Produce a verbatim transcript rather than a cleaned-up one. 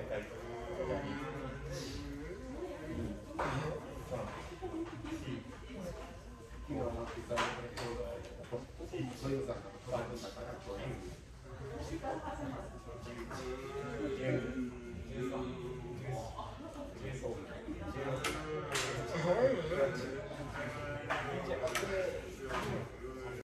今はなっていただいた兄弟、そういうさんがトライの中からこういう